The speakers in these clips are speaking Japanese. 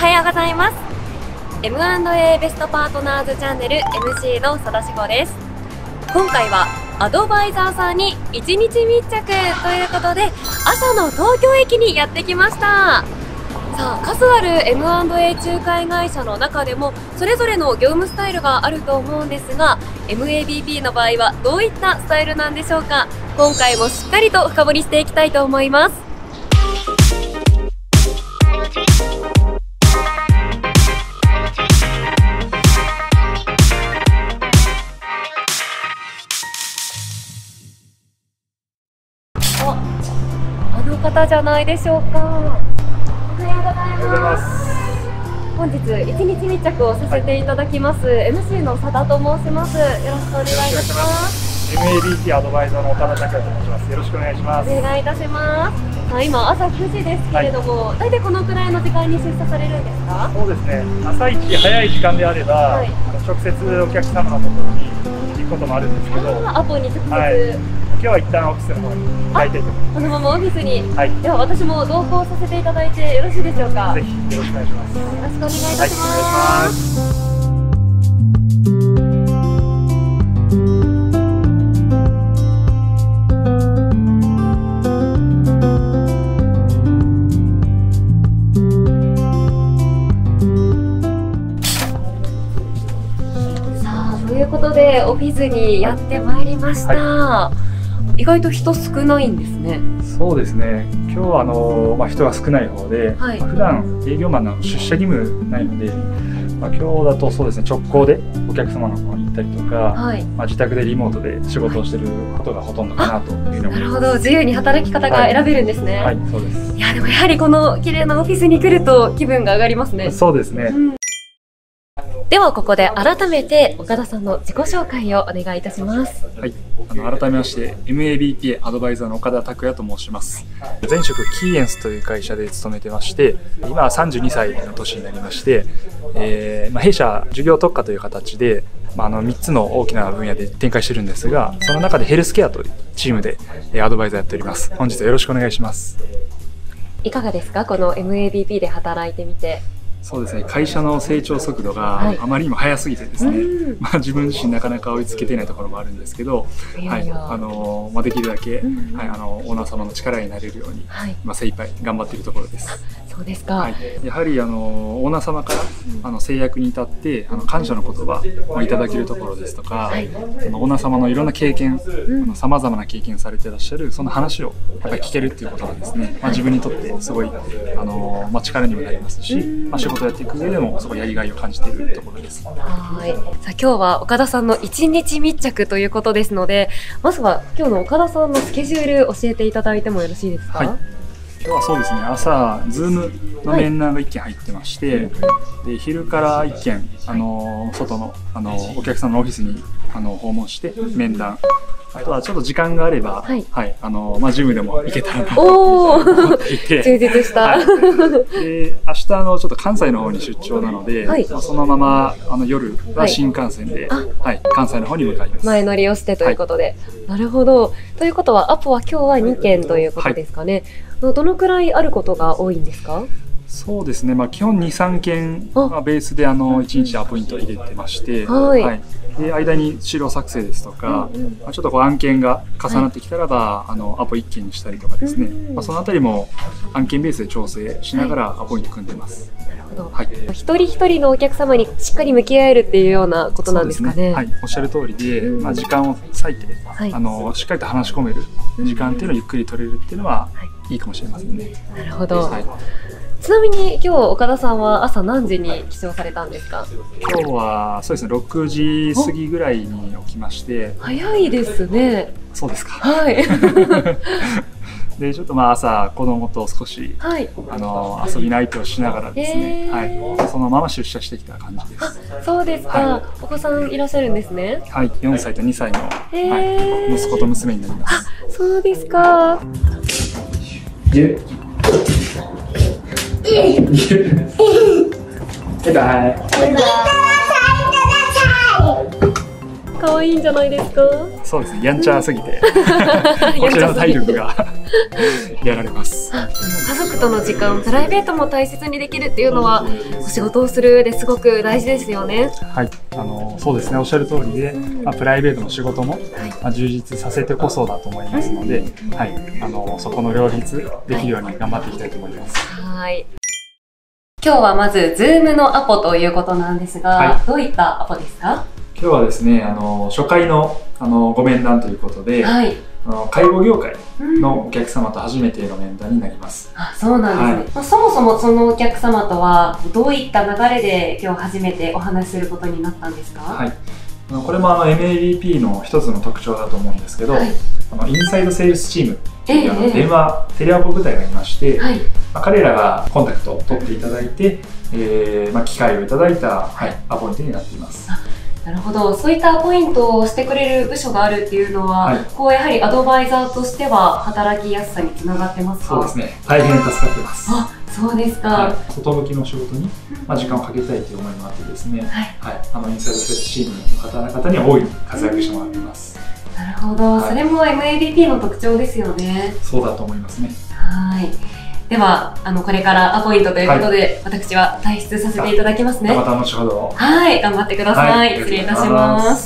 はようございます。 M&A ベストパートナーズチャンネル MC の佐田志保です。今回はアドバイザーさんに1日密着ということで、朝の東京駅にやってきました。さあ、数ある M&A 仲介会社の中でもそれぞれの業務スタイルがあると思うんですが、 MABP の場合はどういったスタイルなんでしょうか。今回もしっかりと深掘りしていきたいと思います。あの方じゃないでしょうか。おはようございます。本日1日密着をさせていただきます、MC の佐田と申します。よろしくお願いいたします。 MABP アドバイザーの岡田拓也と申します。よろしくお願いします。 お願いいたします。さあ、今朝9時ですけれども、大体このくらいの時間に出社されるんですか？ そうですね、朝一早い時間であれば、直接お客様のところに行くこともあるんですけど、 アポに直接、 今日は一旦オフィスの方に向かいたいと思います。 このままオフィスに、では私も同行させていただいてよろしいでしょうか？ ぜひよろしくお願いします。 よろしくお願いいたします。ということでオフィスにやってまいりました。意外と人少ないんですね。 そうですね。今日は人が少ない方で、普段営業マンの出社義務ないので、今日だとそうですね、直行でお客様の方に行ったりとか、自宅でリモートで仕事をしていることがほとんどかなというふうに思います。なるほど、 自由に働き方が選べるんですね。 はい、そうです。 いや、でもやはりこの綺麗なオフィスに来ると気分が上がりますね。 そうですね。 ではここで改めて岡田さんの自己紹介をお願いいたします。 はい、改めまして MABP アドバイザーの岡田拓也と申します。前職キーエンスという会社で勤めてまして、今は32歳の年になりまして、弊社事業特化という形で、3つの大きな分野で展開してるんですが、その中でヘルスケアというチームでアドバイザーやっております。本日はよろしくお願いします。 いかがですか、この MABP で働いてみて？ そうですね、会社の成長速度があまりにも速すぎてですね、自分自身なかなか追いつけていないところもあるんですけど、できるだけ、オーナー様の力になれるように、精一杯頑張っているところです。 そうですか。 やはりオーナー様から制約に至って感謝の言葉をいただけるところですとか、オーナー様のいろんな経験、さまざまな経験をされていらっしゃるその話をやっぱり聞けるっていうことがですね、自分にとってすごい力にもなりますし、仕事をやっていく上でもすごいやりがいを感じているところです。さあ、 今日は岡田さんの1日密着ということですので、まずは今日の岡田さんのスケジュール教えていただいてもよろしいですか？ 今日はそうですね、朝 Zoom の面談が1件入ってまして、で昼から1件外のお客さんのオフィスに訪問して面談、あとはちょっと時間があれば、ジムでも行けたらなと思っていて、 充実した。 で、明日ちょっと関西の方に出張なので、そのまま夜は新幹線で、関西の方に向かいます。 前乗りをしてということで、なるほど。ということはアポは今日は2件ということですかね。どのくらいあることが多いんですか？ そうですね、基本2、3件がベースで1日アポイントを入れてまして、で間に資料作成ですとか、ちょっと案件が重なってきたらば、アポ1件にしたりとかですね、そのあたりも案件ベースで調整しながらアポイント組んでます。 一人一人のお客様にしっかり向き合えるっていうようなことなんですかね。 おっしゃる通りで、時間を割いて、しっかりと話し込める時間っていうのをゆっくり取れるっていうのはいいかもしれませんね。 なるほど。ちなみに今日岡田さんは朝何時に起床されたんですか？ 今日はそうですね、6時過ぎぐらいに起きまして。 早いですね。 そうですか。 はい。 でちょっと朝子供と少し、遊びの相手をしながらですね、そのまま出社してきた感じです。 そうですか。お子さんいらっしゃるんですね。 はい、4歳と2歳の、息子と娘になります。 そうですか。 バイバイ。 可愛いんじゃないですか？ そそうですね、やんちゃすぎてこちらの体力がやられます。 家族との時間、プライベートも大切にできるっていうのはお仕事をするですごく大事ですよね。 はい、そうですね、おっしゃる通りで、プライベートの仕事も、充実させてこそだと思いますので、はい、そこの両立できるように頑張っていきたいと思います。 はい。今日はまず Zoom のアポということなんですが、どういったアポですか？ 今日はですね、初回のご面談ということで、介護業界のお客様と初めての面談になります。 あ、そうなんですね。そもそもそのお客様とはどういった流れで今日初めてお話しすることになったんですか？はい。 これもMABP の一つの特徴だと思うんですけど、インサイドセールスチームっていう電話、テレアポ部隊がいまして、彼らがコンタクトを取っていただいて、機会をいただいた、アポイントになっています。 なるほど、そういったアポイントをしてくれる部署があるっていうのは、こうやはりアドバイザーとしては働きやすさにつながってますか？ そうですね、大変助かってます。 あ、そうですか。 外向きの仕事に時間をかけたいという思いもあってですね、インサイドセールスチームの方には大いに活躍してもらっています。 なるほど、それも MABP の特徴ですよね。 そうだと思いますね。 はい。ではこれからアポイントということで、私は退出させていただきますね。 また後ほど。 はい、頑張ってください。失礼いたします。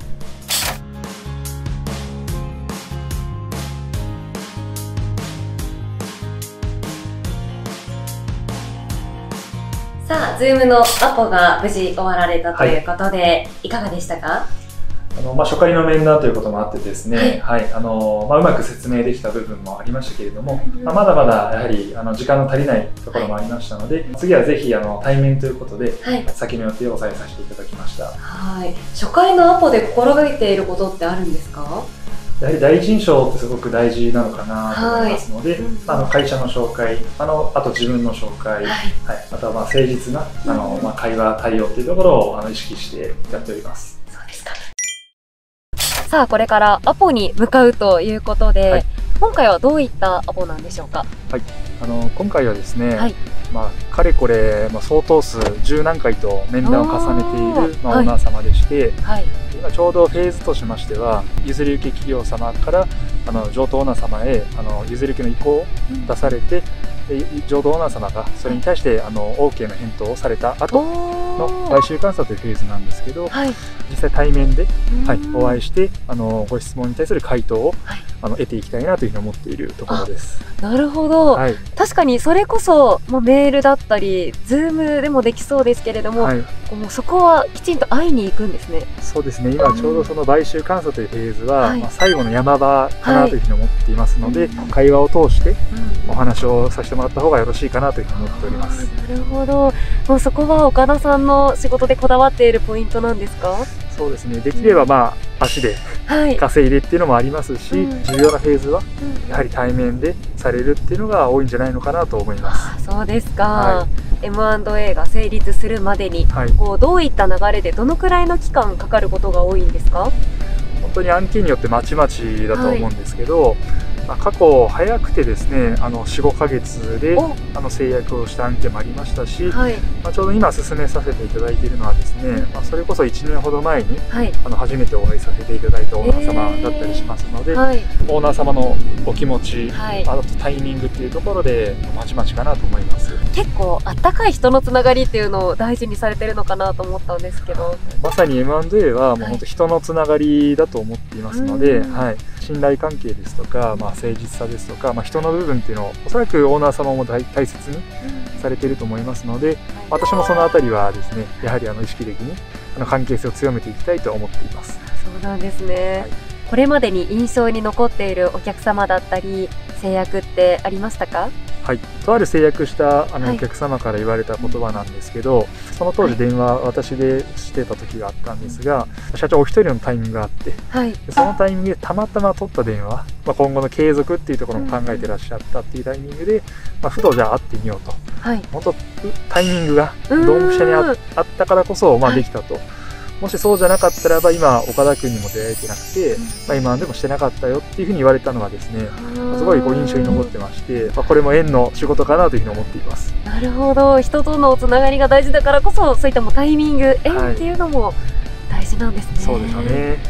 さあ、Zoom のアポが無事終わられたということで、いかがでしたか？ 初回の面談ということもあってですね、うまく説明できた部分もありましたけれども、まだまだやはり時間の足りないところもありましたので、次はぜひ対面ということで、先の予定を押さえさせていただきました。 はい。初回のアポで心がけていることってあるんですか？ やはり第一印象ってすごく大事なのかなと思いますので、会社の紹介、あと自分の紹介、あとは誠実な会話対応というところを意識してやっております。 そうですか。さあ、これからアポに向かうということで、今回はどういったアポなんでしょうか？ はい、今回はですね、かれこれ、相当数10何回と面談を重ねている、オーナー様でして、今ちょうどフェーズとしましては、譲り受け企業様から譲渡オーナー様へ譲り受けの意向を出されて、譲渡オーナー様がそれに対してOK の返答をされた後の買収監査というフェーズなんですけど、実際対面で、お会いしてご質問に対する回答を得ていきたいなというふうに思っているところです。 なるほど、確かにそれこそメールだったり Zoom でもできそうですけれども、もうそこはきちんと会いに行くんですね。 そうですね、今ちょうどその買収監査というフェーズは、最後の山場かなというふうに思っていますので、会話を通してお話をさせてもらった方がよろしいかなというふうに思っております。 なるほど、もうそこは岡田さんの仕事でこだわっているポイントなんですか？ そうですね、できれば足で稼いでっていうのもありますし、重要なフェーズはやはり対面でされるっていうのが多いんじゃないのかなと思います。 そうですか。M&A が成立するまでに、どういった流れでどのくらいの期間かかることが多いんですか？ 本当に案件によってまちまちだと思うんですけど、過去早くてですね4、5ヶ月で制約をした案件もありましたし、ちょうど今進めさせていただいているのはですね、それこそ1年ほど前に初めてお会いさせていただいたオーナー様だったりしますので、オーナー様のお気持ち、あとタイミングっていうところでまちまちかなと思います。 結構あったかい人のつながりっていうのを大事にされてるのかなと思ったんですけど、 まさに M&A はもう本当人のつながりだと思っていますので、信頼関係ですとか、誠実さですとか、人の部分っていうのをおそらくオーナー様も大切にされていると思いますので、私もそのあたりはですね、やはり意識的に関係性を強めていきたいと思っています。 そうなんですね。これまでに印象に残っているお客様だったり制約ってありましたか？ はい、とある制約したお客様から言われた言葉なんですけど、その当時電話私でしてた時があったんですが、社長お一人のタイミングがあって、そのタイミングでたまたま取った電話、今後の継続っていうところも考えてらっしゃったっていうタイミングで、ふとじゃあ会ってみようと、本当タイミングがドンピシャにあったからこそできたと。もしそうじゃなかったらば今岡田君にも出会えてなくて、今でもしてなかったよっていうふうに言われたのがですね、すごい印象に残ってまして、これも縁の仕事かなというふうに思っています。 なるほど、人とのつながりが大事だからこそそういったタイミング、縁っていうのも大事なんですね。 そうですよね。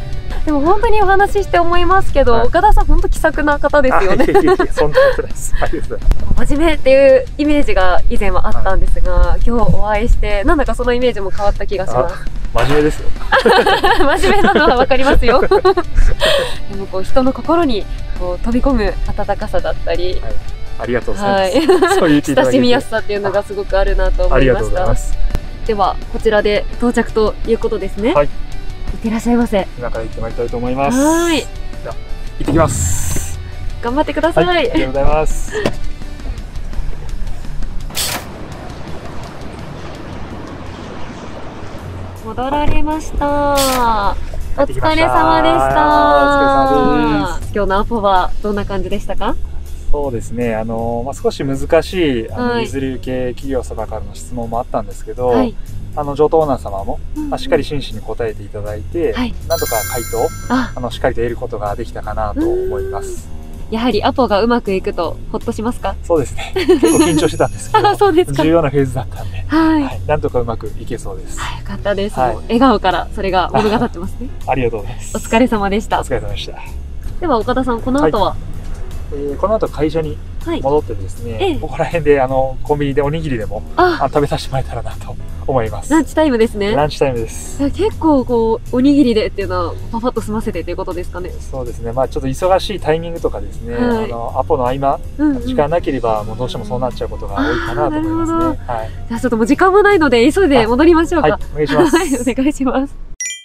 でも本当にお話しして思いますけど、 はい、 岡田さん本当気さくな方ですよね。 そんなことないです。ありがとうございます。 真面目っていうイメージが以前はあったんですが、今日お会いしてなんだかそのイメージも変わった気がします。 真面目ですよ。 真面目なのはわかりますよ。でもこう人の心にこう飛び込む温かさだったり、 はい、ありがとうございます。そう言っていただけて親しみやすさっていうのがすごくあるなと思いました。ではこちらで到着ということですね。はい。いってらっしゃいませ。 今から行ってまいりたいと思います。 はい。 では行ってきます。 頑張ってください。 はい、ありがとうございます。 戻られました。お疲れ様でした。 お疲れ様です。 今日のアポはどんな感じでしたか？ そうですね、少し難しい譲り受け企業様からの質問もあったんですけど、はい、上等オーナー様も、しっかり真摯に答えていただいて、はい、なんとか回答をしっかりと得ることができたかなと思います。 やはりアポがうまくいくとほっとしますか？ そうですね。結構緊張してたんですけど、 そうですか。 重要なフェーズだったんで、はい、なんとかうまくいけそうです。 よかったです。笑顔からそれが物語ってますね。 ありがとうございます。 お疲れ様でした。 お疲れ様でした。 では岡田さん、この後は？ この後会社に戻ってですね、ここら辺でコンビニでおにぎりでも食べさせてもらえたらなと思います。 ランチタイムですね。 ランチタイムです。 結構こうおにぎりでっていうのはパパッと済ませてということですかね。 そうですね。まあちょっと忙しいタイミングとかですね、アポの合間、時間なければもうどうしてもそうなっちゃうことが多いかなと思いますね。はい。じゃあちょっともう時間もないので急いで戻りましょうか。 はい、お願いします。 はい、お願いします。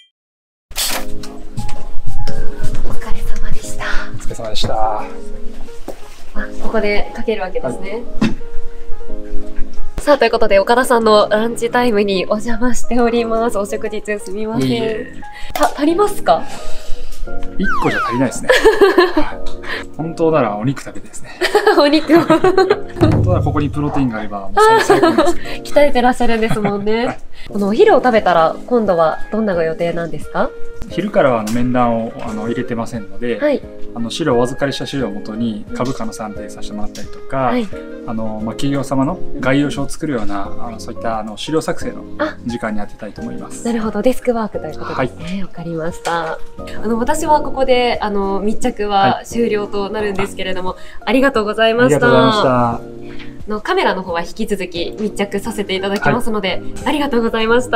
お疲れ様でした。お疲れ様でした。 ここでかけるわけですね。はい、さあということで岡田さんのランチタイムにお邪魔しております。お食事中すみません。足りますか ？1個じゃ足りないですね。本当ならお肉食べてですね。 お肉を本当ならここにプロテインがあればもう最高なんですけど。 鍛えてらっしゃるんですもんね。はい、このお昼を食べたら今度はどんなご予定なんですか？ 昼からは面談を入れてませんので、はい、お預かりした資料をもとに株価の算定させてもらったりとか、はい、企業様の概要書を作るようなそういった資料作成の時間に当てたいと思います。 なるほど、デスクワークということですね。わかりました。私はここで密着は終了となるんですけれども、ありがとうございました。ありがとうございました。カメラの方は引き続き密着させていただきますので、ありがとうございました。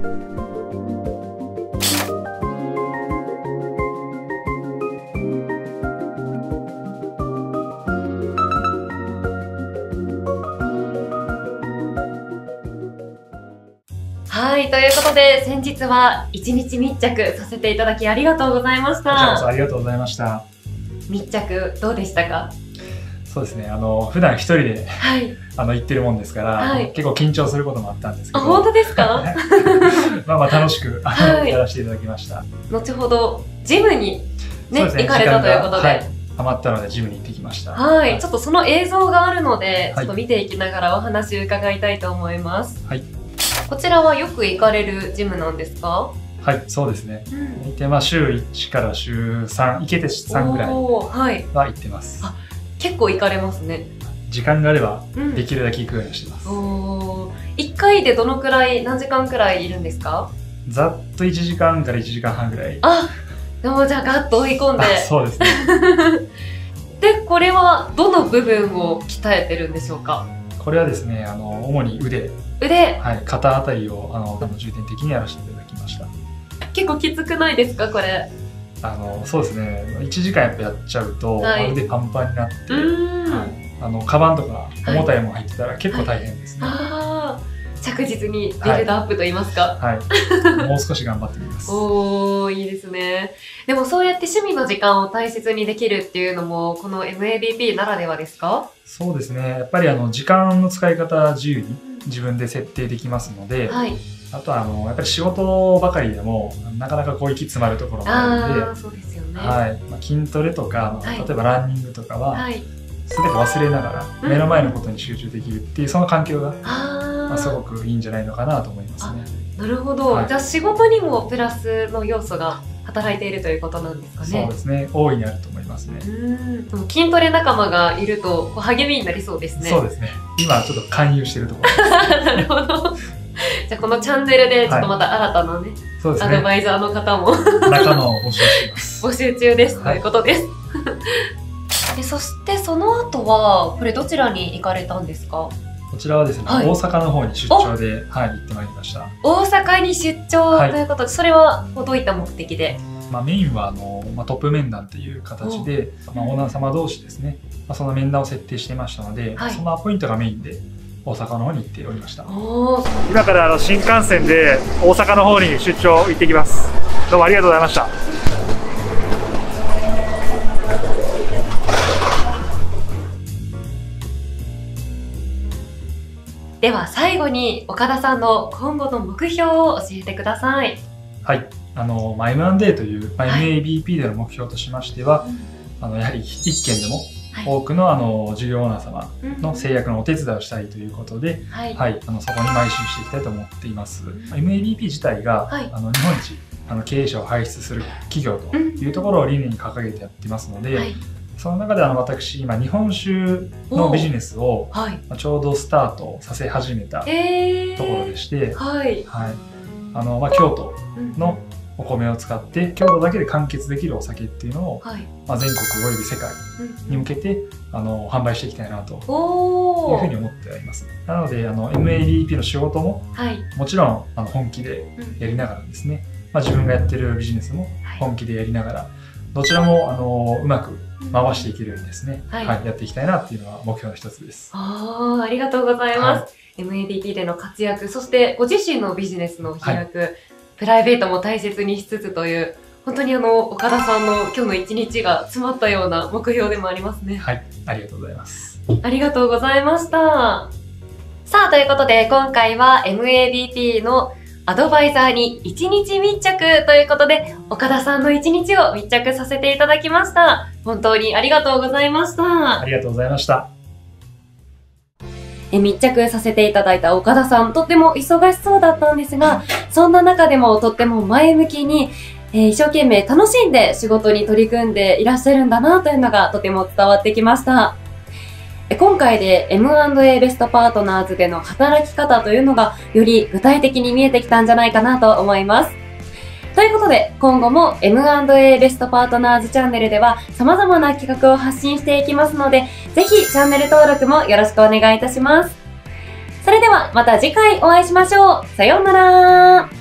はい、ということで先日は1日密着させていただきありがとうございました。 こちらこそありがとうございました。 密着どうでしたか？ そうですね、普段一人で、はい、行ってるもんですから、はい、結構緊張することもあったんですけど。 本当ですか？ まあ楽しくやらせていただきました。 後ほどジムにね、行かれたということで。 余ったのでジムに行ってきました。 はい、ちょっとその映像があるので、ちょっと見ていきながらお話を伺いたいと思います。はい。こちらはよく行かれるジムなんですか？ はい、そうですね。週1から週3、行けて3ぐらいは行ってます。 あ、結構行かれますね。 時間があればできるだけ行くようにしてます。 1回でどのくらい、何時間くらいいるんですか？ ざっと1時間から1時間半ぐらい。 あ、でもじゃあガッと追い込んで。 そうですね。 で、これはどの部分を鍛えてるんでしょうか？ これはですね、主に腕、はい、肩あたりを重点的にやらせていただきました。 結構きつくないですか、これ？ そうですね、1時間やっちゃうと、腕パンパンになって、カバンとか重たいもの入ってたら結構大変ですね。 着実にビルドアップと言いますか。 はい。もう少し頑張ってみます。 おー、いいですね。でもそうやって趣味の時間を大切にできるっていうのも、この MABP ならではですか？そうですね。やっぱり時間の使い方自由に自分で設定できますので、はい、あとはやっぱり仕事ばかりでもなかなか息詰まるところもあるので、 そうですよね。 はい。筋トレとか、例えばランニングとかは、全て忘れながら目の前のことに集中できるっていうその環境がすごくいいんじゃないのかなと思いますね。 なるほど、はい、じゃあ仕事にもプラスの要素が働いているということなんですかね。 そうですね、大いにあると思いますね。 でも筋トレ仲間がいると励みになりそうですね。 そうですね、今ちょっと勧誘してるところです。 なるほど。 じゃあこのチャンネルでちょっとまた新たなね、 そうですね。 アドバイザーの方も仲間を募集してます。 募集中です、ということです。でそしてその後はこれどちらに行かれたんですか？ こちらはですね、大阪の方に出張で、行ってまいりました。 大阪に出張ということで、それはどういった目的で？ メインはトップ面談っていう形で、オーナー様同士ですね、その面談を設定していましたので、そのアポイントがメインで大阪の方に行っておりました。今から新幹線で大阪の方に出張行ってきます。どうもありがとうございました。 では最後に岡田さんの今後の目標を教えてください。 はい、M&A という、MABP での目標としましては、やはり一件でも多くの事業オーナー様の制約のお手伝いをしたいということで、そこに邁進していきたいと思っています。MABP 自体が、日本一経営者を輩出する企業というところを理念に掲げてやってますので、その中で私今日本酒のビジネスをちょうどスタートさせ始めたところでして、京都のお米を使って京都だけで完結できるお酒っていうのを、全国および世界に向けて販売していきたいなというふうに思っております。なのでMABP の仕事ももちろん本気でやりながらですね、自分がやってるビジネスも本気でやりながら、どちらもうまく回していけるようにですね、やっていきたいなっていうのが目標の一つです。 ありがとうございます。MABP での活躍、そしてご自身のビジネスの飛躍、プライベートも大切にしつつという、本当に岡田さんの今日の一日が詰まったような目標でもありますね。 はい、ありがとうございます。 ありがとうございました。さあ、ということで今回は MABP のアドバイザーに1日密着ということで、岡田さんの1日を密着させていただきました。本当にありがとうございました。 ありがとうございました。 密着させていただいた岡田さん、とっても忙しそうだったんですが、そんな中でもとっても前向きに、一生懸命楽しんで仕事に取り組んでいらっしゃるんだなというのがとても伝わってきました。今回で M&A ベストパートナーズでの働き方というのがより具体的に見えてきたんじゃないかなと思います。ということで今後も M&A ベストパートナーズチャンネルでは様々な企画を発信していきますので、ぜひチャンネル登録もよろしくお願いいたします。それではまた次回お会いしましょう。さようなら。